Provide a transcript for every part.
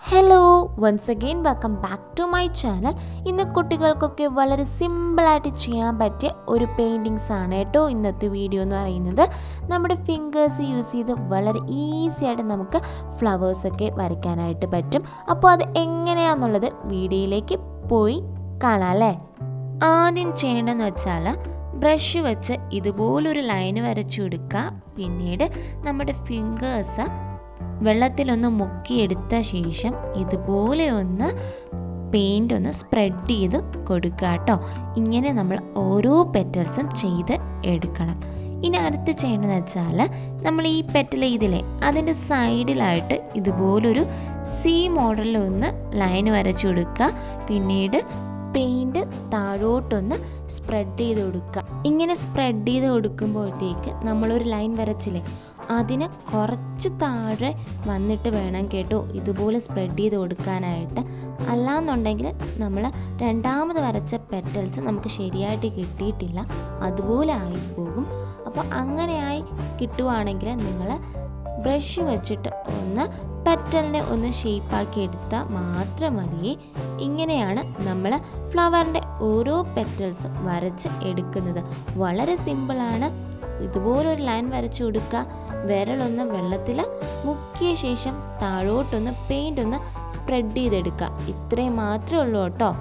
Hello once again welcome back to my channel. ഇന്ന് കുട്ടികൾക്കൊക്കെ വളരെ സിമ്പിളായിട്ട് ചെയ്യാൻ പറ്റിയ ഒരു പെയിൻറ്റിങ്സ് ആണ് കേട്ടോ ഇന്നത്തെ വീഡിയോ എന്ന് പറയുന്നത്. നമ്മുടെ ഫിംഗേഴ്സ് യൂസ് ചെയ്ത് വളരെ ഈസി ആയിട്ട് നമുക്ക് ഫ്ലവേഴ്സൊക്കെ വരയ്ക്കാനായിട്ട് പറ്റും. അപ്പോൾ അത് എങ്ങനെയാണെന്നുള്ളത് വീഡിയോയിലേക്ക് പോയി കാണാം അല്ലേ. ആദ്യം ചെയ്യേണ്ടതെന്ന് വെച്ചാൽ ബ്രഷ് വെച്ച് ഇതുപോലൊരു ലൈന് വരച്ചു കൊടുക്കുക. പിന്നീട് നമ്മുടെ ഫിംഗേഴ്സ് വെള്ളത്തിലൊന്ന് മുക്കിയെടുത്ത ശേഷം ഇതുപോലെ ഒന്ന് പെയിൻ്റ് ഒന്ന് സ്പ്രെഡ് ചെയ്ത് കൊടുക്കുക കേട്ടോ. ഇങ്ങനെ നമ്മൾ ഓരോ പെറ്റൽസും ചെയ്ത് എടുക്കണം. ഇനി അടുത്ത് ചെയ്യേണ്ടതെന്ന് വെച്ചാൽ നമ്മൾ ഈ പെറ്റൽ ഇതിലെ അതിൻ്റെ സൈഡിലായിട്ട് ഇതുപോലൊരു സി മോഡലിലൊന്ന് ലൈൻ വരച്ചു കൊടുക്കുക. പിന്നീട് പെയിൻറ്റ് താഴോട്ടൊന്ന് സ്പ്രെഡ് ചെയ്ത് കൊടുക്കുക. ഇങ്ങനെ സ്പ്രെഡ് ചെയ്ത് കൊടുക്കുമ്പോഴത്തേക്ക് നമ്മളൊരു ലൈൻ വരച്ചില്ലേ, അതിന് കുറച്ച് താഴെ വന്നിട്ട് വേണം കേട്ടോ ഇതുപോലെ സ്പ്രെഡ് ചെയ്ത് കൊടുക്കാനായിട്ട്. അല്ലാന്നുണ്ടെങ്കിൽ നമ്മൾ രണ്ടാമത് വരച്ച പെറ്റൽസ് നമുക്ക് ശരിയായിട്ട് കിട്ടിയിട്ടില്ല, അതുപോലെ ആയിപ്പോകും. അപ്പോൾ അങ്ങനെയായി കിട്ടുവാണെങ്കിൽ നിങ്ങൾ ബ്രഷ് വെച്ചിട്ട് ഒന്ന് പെറ്റലിനെ ഒന്ന് ഷേപ്പാക്കി എടുത്താൽ മാത്രം മതിയേ. ഇങ്ങനെയാണ് നമ്മൾ ഫ്ലവറിൻ്റെ ഓരോ പെറ്റൽസും വരച്ച് എടുക്കുന്നത്. വളരെ സിമ്പിളാണ്. ഇതുപോലൊരു ലൈൻ വരച്ചു കൊടുക്കുക. വിരലൊന്ന് വെള്ളത്തിൽ മുക്കിയ ശേഷം താഴോട്ടൊന്ന് പെയിൻ്റ് ഒന്ന് സ്പ്രെഡ് ചെയ്തെടുക്കുക. ഇത്രയും മാത്രമേ ഉള്ളൂ കേട്ടോ.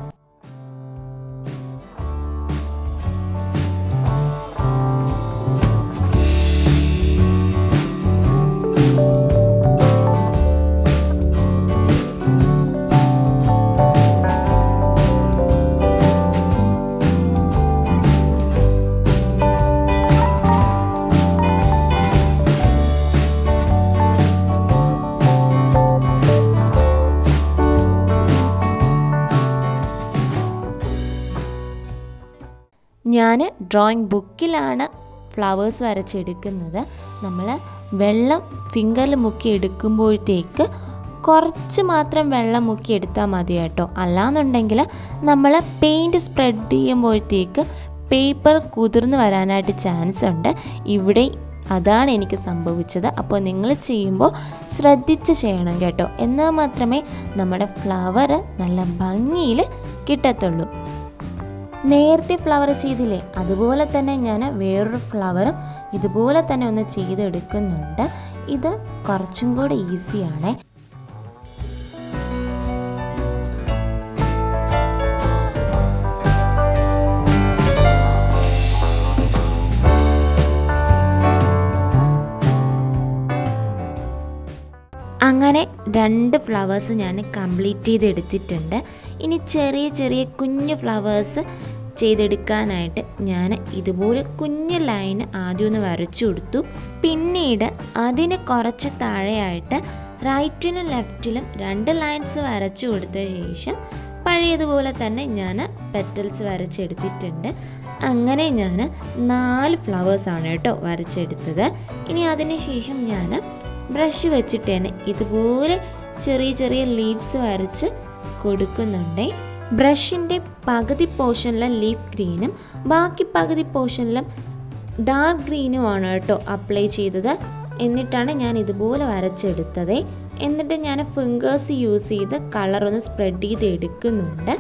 ഞാൻ ഡ്രോയിങ് ബുക്കിലാണ് ഫ്ലവേഴ്സ് വരച്ചെടുക്കുന്നത്. നമ്മൾ വെള്ളം ഫിംഗറിൽ മുക്കി എടുക്കുമ്പോഴത്തേക്ക് കുറച്ച് മാത്രം വെള്ളം മുക്കി എടുത്താൽ മതി കേട്ടോ. അല്ലാന്നുണ്ടെങ്കിൽ നമ്മൾ പെയിൻറ്റ് സ്പ്രെഡ് ചെയ്യുമ്പോഴത്തേക്ക് പേപ്പർ കുതിർന്ന് വരാനായിട്ട് ചാൻസ് ഉണ്ട്. ഇവിടെ അതാണ് എനിക്ക് സംഭവിച്ചത്. അപ്പോൾ നിങ്ങൾ ചെയ്യുമ്പോൾ ശ്രദ്ധിച്ച് ചെയ്യണം കേട്ടോ. എന്നാൽ മാത്രമേ നമ്മുടെ ഫ്ലവർ നല്ല ഭംഗിയിൽ കിട്ടത്തുള്ളൂ. നേരത്തെ ഫ്ലവർ ചെയ്തില്ലേ, അതുപോലെ തന്നെ ഞാൻ വേറൊരു ഫ്ലവറും ഇതുപോലെ തന്നെ ഒന്ന് ചെയ്തെടുക്കുന്നുണ്ട്. ഇത് കുറച്ചും കൂടെ ഈസിയാണ്. അങ്ങനെ 2 ഫ്ലവേഴ്സ് ഞാൻ കംപ്ലീറ്റ് ചെയ്തെടുത്തിട്ടുണ്ട്. ഇനി ചെറിയ ചെറിയ കുഞ്ഞു ഫ്ലവേഴ്സ് ചെയ്തെടുക്കാനായിട്ട് ഞാൻ ഇതുപോലെ കുഞ്ഞു ലൈൻ ആദ്യം ഒന്ന് വരച്ചു കൊടുത്തു. പിന്നീട് അതിന് കുറച്ച് താഴെയായിട്ട് റൈറ്റിനും ലെഫ്റ്റിലും 2 ലൈൻസ് വരച്ചു കൊടുത്ത ശേഷം പഴയതുപോലെ തന്നെ ഞാൻ പെറ്റൽസ് വരച്ചെടുത്തിട്ടുണ്ട്. അങ്ങനെ ഞാൻ 4 ഫ്ലവേഴ്സാണ് കേട്ടോ വരച്ചെടുത്തത്. ഇനി അതിന് ശേഷം ഞാൻ ബ്രഷ് വെച്ചിട്ട് തന്നെ ഇതുപോലെ ചെറിയ ചെറിയ ലീവ്സ് വരച്ച് കൊടുക്കുന്നുണ്ട്. ബ്രഷിൻ്റെ പകുതി പോർഷനിലെ ലീഫ് ഗ്രീനും ബാക്കി പകുതി പോർഷനിലും ഡാർക്ക് ഗ്രീനുമാണ് കേട്ടോ അപ്ലൈ ചെയ്തത്. എന്നിട്ടാണ് ഞാൻ ഇതുപോലെ വരച്ചെടുത്തത്. എന്നിട്ട് ഞാൻ ഫിംഗേഴ്സ് യൂസ് ചെയ്ത് കളറൊന്ന് സ്പ്രെഡ് ചെയ്ത് എടുക്കുന്നുണ്ട്.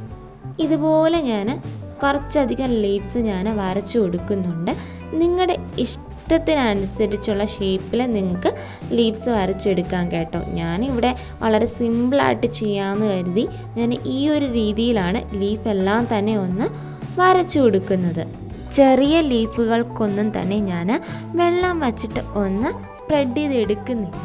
ഇതുപോലെ ഞാൻ കുറച്ചധികം ലീവ്സ് ഞാൻ വരച്ചു കൊടുക്കുന്നുണ്ട്. നിങ്ങളുടെ ഇഷ്ടത്തിനനുസരിച്ചുള്ള ഷേപ്പിൽ നിങ്ങൾക്ക് ലീവ്സ് വരച്ചെടുക്കാം കേട്ടോ. ഞാനിവിടെ വളരെ സിമ്പിളായിട്ട് ചെയ്യാമെന്ന് കരുതി ഞാൻ ഈ ഒരു രീതിയിലാണ് ലീഫ് എല്ലാം തന്നെ ഒന്ന് വരച്ചു കൊടുക്കുന്നത്. ചെറിയ ലീഫുകൾക്കൊന്നും തന്നെ ഞാൻ വെള്ളം വച്ചിട്ട് ഒന്ന് സ്പ്രെഡ് ചെയ്ത് എടുക്കുന്നില്ല.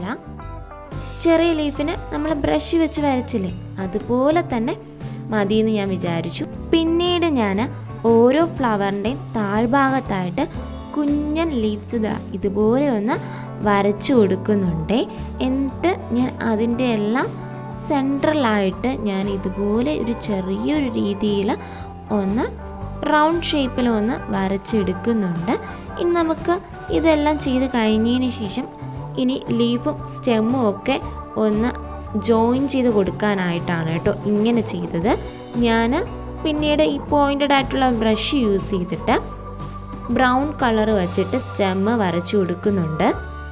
ചെറിയ ലീഫിന് നമ്മൾ ബ്രഷ് വെച്ച് വരച്ചില്ലേ, അതുപോലെ തന്നെ മതിയെന്ന് ഞാൻ വിചാരിച്ചു. പിന്നീട് ഞാൻ ഓരോ ഫ്ലവറിൻ്റെയും താഴ്ഭാഗത്തായിട്ട് കുഞ്ഞൻ ലീവ്സ് ഇതുപോലെ ഒന്ന് വരച്ചു കൊടുക്കുന്നുണ്ട്. എന്നിട്ട് ഞാൻ അതിൻ്റെ എല്ലാം സെൻട്രലായിട്ട് ഞാൻ ഇതുപോലെ ഒരു ചെറിയൊരു രീതിയിൽ ഒന്ന് റൗണ്ട് ഷേപ്പിൽ ഒന്ന് വരച്ചെടുക്കുന്നുണ്ട്. ഇനി നമുക്ക് ഇതെല്ലാം ചെയ്ത് കഴിഞ്ഞതിന് ശേഷം ഇനി ലീഫും സ്റ്റെമ്മും ഒക്കെ ഒന്ന് ജോയിൻ ചെയ്ത് കൊടുക്കാനായിട്ടാണ് കേട്ടോ ഇങ്ങനെ ചെയ്തത്. ഞാൻ പിന്നീട് ഈ പോയിൻറ്റഡ് ആയിട്ടുള്ള ബ്രഷ് യൂസ് ചെയ്തിട്ട് ബ്രൗൺ കളർ വച്ചിട്ട് സ്റ്റെമ്മ് വരച്ചു കൊടുക്കുന്നുണ്ട്.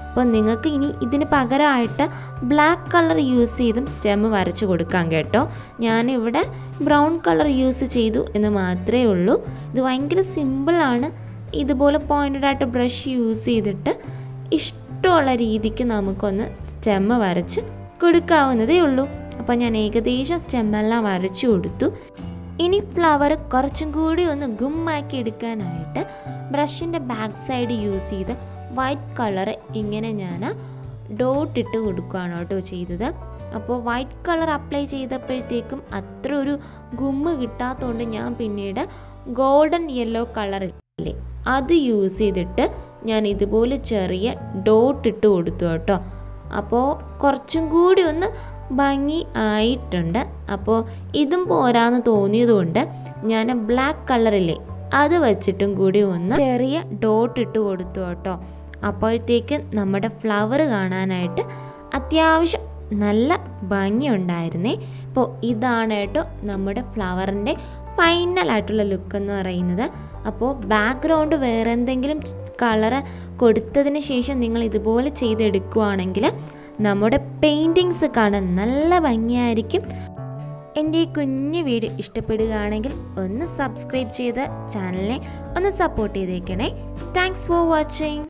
അപ്പോൾ നിങ്ങൾക്ക് ഇനി ഇതിന് പകരമായിട്ട് ബ്ലാക്ക് കളർ യൂസ് ചെയ്തും സ്റ്റെം വരച്ച് കൊടുക്കാം കേട്ടോ. ഞാനിവിടെ ബ്രൗൺ കളർ യൂസ് ചെയ്തു എന്ന് മാത്രമേ ഉള്ളൂ. ഇത് ഭയങ്കര സിമ്പിളാണ്. ഇതുപോലെ പോയിൻറ്റഡ് ആയിട്ട് ബ്രഷ് യൂസ് ചെയ്തിട്ട് ഇഷ്ടമുള്ള രീതിക്ക് നമുക്കൊന്ന് സ്റ്റെം വരച്ച് കൊടുക്കാവുന്നതേ ഉള്ളൂ. അപ്പോൾ ഞാൻ ഏകദേശം സ്റ്റെമ്മെല്ലാം വരച്ചു കൊടുത്തു. ഇനി ഫ്ലവർ കുറച്ചും കൂടി ഒന്ന് ഗുമ്മാക്കി എടുക്കാനായിട്ട് ബ്രഷിൻ്റെ ബാക്ക് സൈഡ് യൂസ് ചെയ്ത് വൈറ്റ് കളർ ഇങ്ങനെ ഞാൻ ഡോട്ട് ഇട്ട് കൊടുക്കുകയാണ് കേട്ടോ ചെയ്തത്. അപ്പോൾ വൈറ്റ് കളർ അപ്ലൈ ചെയ്തപ്പോഴത്തേക്കും അത്ര ഒരു ഗുമ്മ് കിട്ടാത്തതുകൊണ്ട് ഞാൻ പിന്നീട് ഗോൾഡൻ യെല്ലോ കളറില്ലേ അത് യൂസ് ചെയ്തിട്ട് ഞാൻ ഇതുപോലെ ചെറിയ ഡോട്ട് ഇട്ട് കൊടുത്തു കേട്ടോ. അപ്പോൾ കുറച്ചും കൂടി ഒന്ന് ഭംഗി ആയിട്ടുണ്ട്. അപ്പോൾ ഇതും പോരാന്ന് തോന്നിയതുകൊണ്ട് ഞാൻ ബ്ലാക്ക് കളറില്ലേ അത് വെച്ചിട്ടും കൂടി ഒന്ന് ചെറിയ ഡോട്ട് ഇട്ട് കൊടുത്തു കേട്ടോ. അപ്പോഴത്തേക്ക് നമ്മുടെ ഫ്ലവർ കാണാനായിട്ട് അത്യാവശ്യം നല്ല ഭംഗിയുണ്ടായിരുന്നേ. അപ്പോൾ ഇതാണ് കേട്ടോ നമ്മുടെ ഫ്ലവറിൻ്റെ ഫൈനലായിട്ടുള്ള ലുക്ക് എന്ന് പറയുന്നത്. അപ്പോൾ ബാക്ക്ഗ്രൗണ്ട് വേറെ എന്തെങ്കിലും കളറ് കൊടുത്തതിന് ശേഷം നിങ്ങൾ ഇതുപോലെ ചെയ്തെടുക്കുകയാണെങ്കിൽ നമ്മുടെ പെയിൻറ്റിങ്സ് കാണാൻ നല്ല ഭംഗിയായിരിക്കും. എൻ്റെ ഈ കുഞ്ഞു വീഡിയോ ഇഷ്ടപ്പെടുകയാണെങ്കിൽ ഒന്ന് സബ്സ്ക്രൈബ് ചെയ്ത് ചാനലിനെ ഒന്ന് സപ്പോർട്ട് ചെയ്തേക്കണേ. Thanks for watching.